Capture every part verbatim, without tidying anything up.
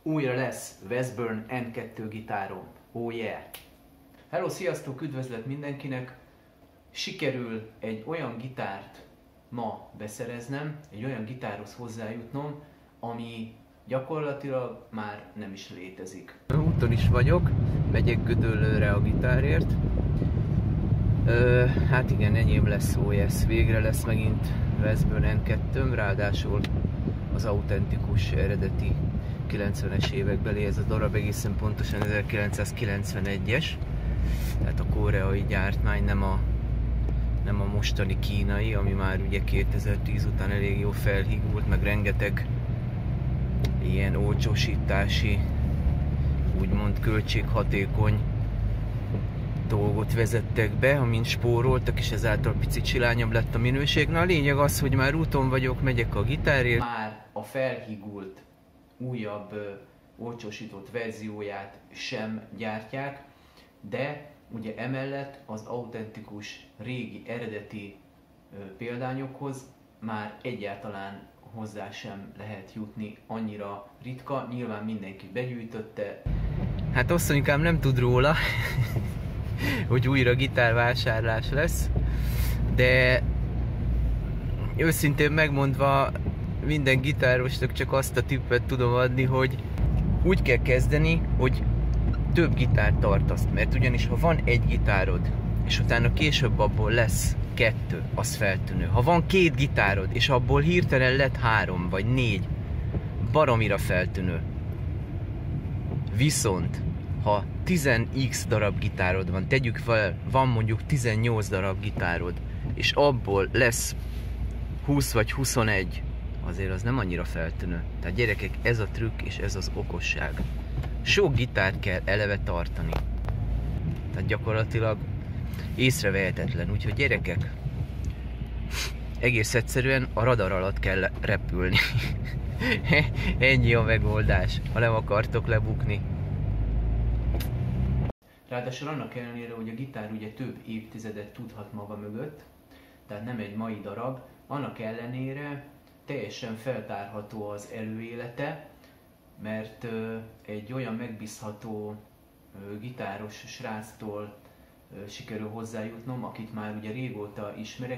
újra lesz Westburn N kettő gitárom. Oh yeah! Hello, sziasztok, üdvözlet mindenkinek! Sikerül egy olyan gitárt ma beszereznem, egy olyan gitárhoz hozzájutnom, ami gyakorlatilag már nem is létezik. Úton is vagyok, megyek Gödöllőre a gitárért. Ö, hát igen, enyém lesz ó es, végre lesz megint Westburn N kettőm, ráadásul az autentikus, eredeti kilencvenes évekbeli ez a darab, egészen pontosan ezerkilencszázkilencvenegyes, tehát a koreai gyártmány, nem a, nem a mostani kínai, ami már ugye kétezer-tíz után elég jó felhígult, meg rengeteg ilyen olcsósítási, úgymond költséghatékony dolgot vezettek be, amin spóroltak, és ezáltal picit silányabb lett a minőség. Na a lényeg az, hogy már úton vagyok, megyek a gitárért. Már a felhígult, újabb, ö, olcsósított verzióját sem gyártják, de ugye emellett az autentikus, régi, eredeti ö, példányokhoz már egyáltalán hozzá sem lehet jutni, annyira ritka, nyilván mindenki begyűjtötte. Hát asszonykám nem tud róla, hogy újra gitárvásárlás lesz, de őszintén megmondva minden gitárosnak csak azt a tippet tudom adni, hogy úgy kell kezdeni, hogy több gitárt tartasz, mert ugyanis ha van egy gitárod, és utána később abból lesz kettő, az feltűnő. Ha van két gitárod, és abból hirtelen lett három vagy négy, baromira feltűnő. Viszont ha tíz x darab gitárod van, tegyük fel, van mondjuk tizennyolc darab gitárod, és abból lesz húsz vagy huszonegy, azért az nem annyira feltűnő. Tehát gyerekek, ez a trükk és ez az okosság. Sok gitárt kell eleve tartani. Tehát gyakorlatilag észrevehetetlen, úgyhogy gyerekek, egész egyszerűen a radar alatt kell repülni. Ennyi a megoldás, ha nem akartok lebukni. Ráadásul annak ellenére, hogy a gitár ugye több évtizedet tudhat maga mögött, tehát nem egy mai darab, annak ellenére teljesen feltárható az előélete, mert ö, egy olyan megbízható ö, gitáros sráctól ö, sikerül hozzájutnom, akit már ugye régóta ismerek.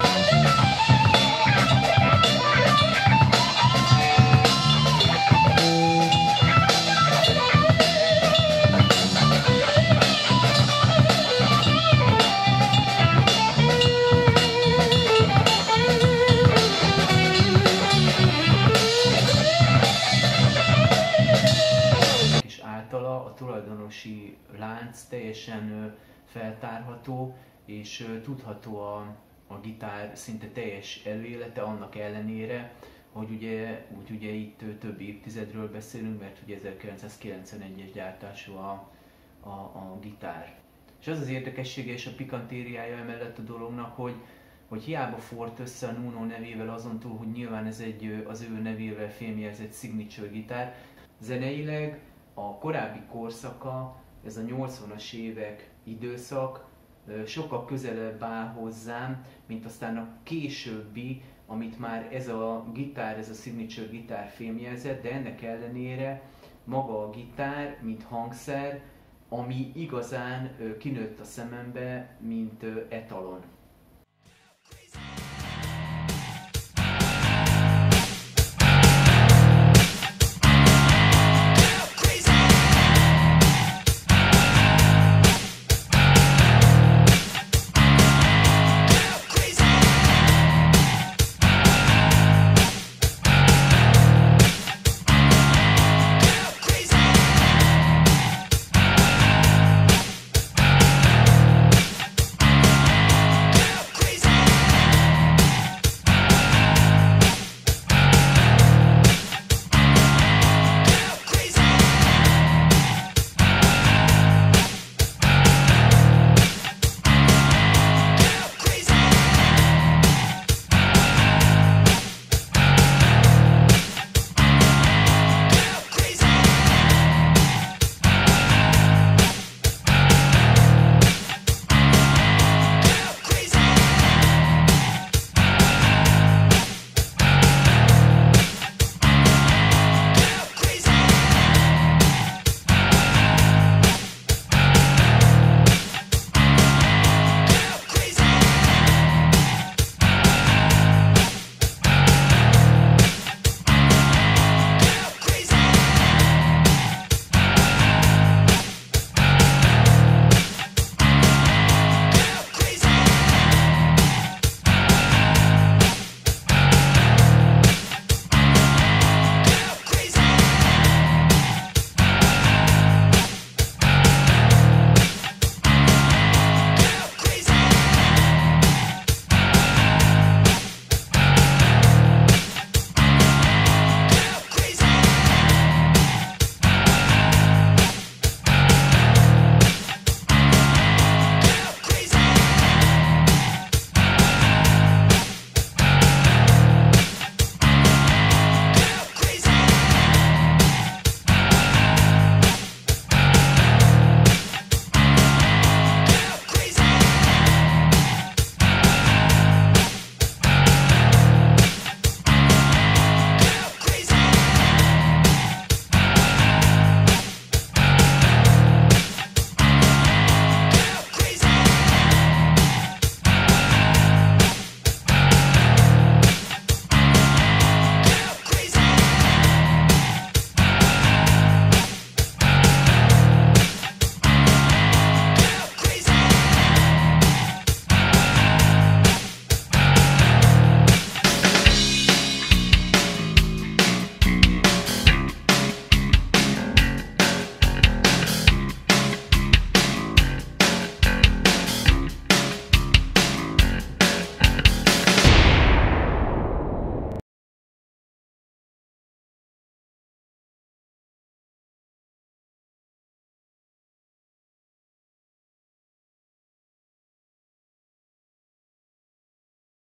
A tulajdonosi lánc teljesen feltárható, és tudható a, a gitár szinte teljes előélete, annak ellenére, hogy ugye, úgy ugye itt több évtizedről beszélünk, mert ugye ezerkilencszázkilencvenegyes gyártású a, a, a gitár. És az az érdekessége és a pikantériája emellett a dolognak, hogy, hogy hiába fort össze a Nuno nevével, azon túl, hogy nyilván ez egy az ő nevével fémjelzett signature gitár, zeneileg a korábbi korszaka, ez a nyolcvanas évek időszak sokkal közelebb áll hozzám, mint aztán a későbbi, amit már ez a gitár, ez a signature gitár fémjelzett, de ennek ellenére maga a gitár, mint hangszer, ami igazán kinőtt a szemembe, mint etalon.